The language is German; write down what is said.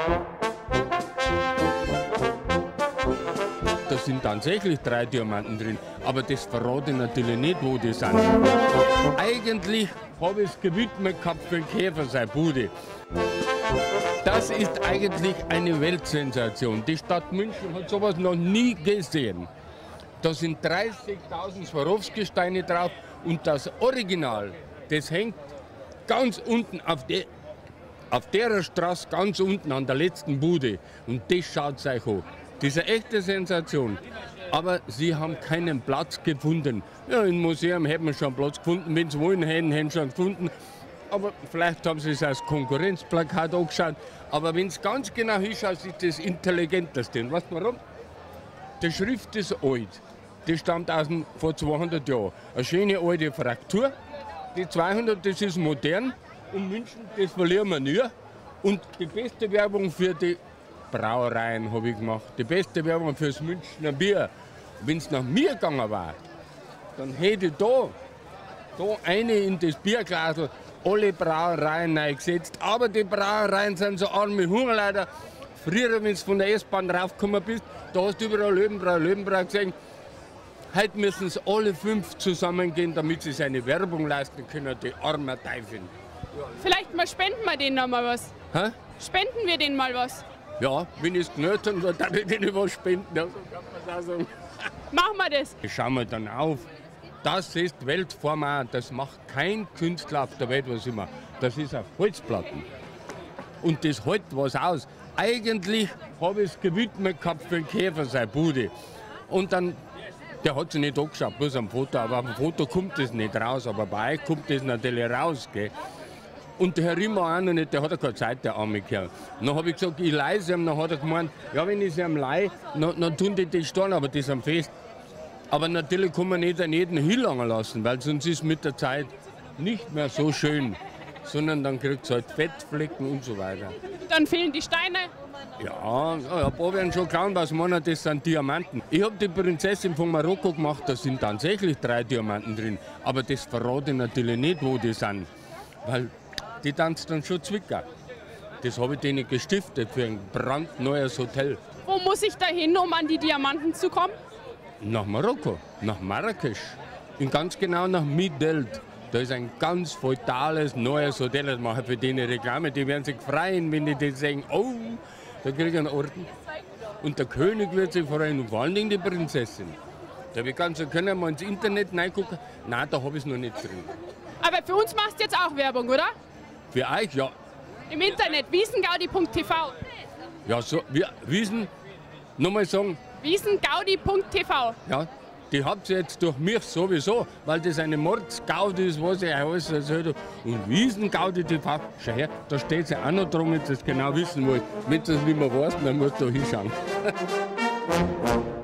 Da sind tatsächlich 3 Diamanten drin, aber das verrate ich natürlich nicht, wo die sind. Eigentlich habe ich es gewidmet gehabt für den Käfer, seine Bude. Das ist eigentlich eine Weltsensation. Die Stadt München hat sowas noch nie gesehen. Da sind 30.000 Swarovski-Steine drauf und das Original, das hängt ganz unten auf der Straße, ganz unten an der letzten Bude. Und das schaut euch an. Das ist eine echte Sensation. Aber sie haben keinen Platz gefunden. Ja, im Museum hätten wir schon einen Platz gefunden. Wenn sie wollen, hätten sie schon gefunden. Aber vielleicht haben sie es als Konkurrenzplakat angeschaut. Aber wenn es ganz genau hinschaut, ist das intelligenteste. Und weißt du warum? Die Schrift ist alt. Die stammt vor 200 Jahren. Eine schöne alte Fraktur. Die 200, das ist modern. Und München, das verlieren wir nie. Und die beste Werbung für die Brauereien habe ich gemacht. Die beste Werbung für das Münchner Bier. Wenn es nach mir gegangen war, dann hätte ich da eine in das Bierglasl alle Brauereien reingesetzt. Aber die Brauereien sind so arme Hungerleider. Früher, wenn du von der S-Bahn raufgekommen bist, da hast du überall Löwenbrau gesehen. Heute müssen es alle 5 zusammengehen, damit sie seine Werbung leisten können, die armen Teufel. Vielleicht mal spenden wir denen noch mal was. Hä? Spenden wir denen mal was. Ja, wenn ich es genötigt habe, dann würde ich denen was spenden. Ja, so kann man auch sagen. Machen wir das. Schauen wir dann auf. Das ist Weltformat. Das macht kein Künstler auf der Welt, was immer. Das ist auf Holzplatten. Und das hält was aus. Eigentlich habe ich es gewidmet gehabt für den Käfer, seine Bude. Und dann, der hat sich nicht angeschaut, bloß am Foto. Aber auf dem Foto kommt das nicht raus. Aber bei euch kommt das natürlich raus. Gell? Und der Herr Reimann auch noch nicht, der hat ja keine Zeit, der arme Kerl. Dann habe ich gesagt, ich leihe sie ihm. Dann hat er gemeint, ja, wenn ich sie ihm leihe, dann tun die das stehen, aber die sind fest. Aber natürlich kann man nicht an jeden hinlangen lassen, weil sonst ist mit der Zeit nicht mehr so schön. Sondern dann kriegt es halt Fettflecken und so weiter. Dann fehlen die Steine. Ja, ein paar werden schon klauen, was meinen, das sind Diamanten. Ich habe die Prinzessin von Marokko gemacht, da sind tatsächlich 3 Diamanten drin. Aber das verrate ich natürlich nicht, wo die sind. Weil die tanzt dann schon Zwicker. Das habe ich denen gestiftet für ein brandneues Hotel. Wo muss ich da hin, um an die Diamanten zu kommen? Nach Marokko, nach Marrakesch. Und ganz genau nach Midelt. Da ist ein ganz feudales neues Hotel. Das mache ich für die Reklame. Die werden sich freuen, wenn die das sehen. Oh, da kriege ich einen Orden. Und der König wird sich freuen und vor allen Dingen die Prinzessin. Da habe ich ganz so können wir ins Internet reingucken. Nein, da habe ich es noch nicht drin. Aber für uns machst du jetzt auch Werbung, oder? Für euch, ja. Im Internet, Wiesn-Gaudi.TV. Ja, so, Wiesn, nochmal sagen. Wiesn-Gaudi.TV. Ja, die habt ihr jetzt durch mich sowieso, weil das eine Mordsgaudi ist, was ich alles erzählt habe. Und Wiesn-Gaudi.TV, schau her, da steht es ja auch noch drum, wenn ihr das genau wissen wollt. Wenn ihr das nicht mehr weißt, dann musst du da hinschauen.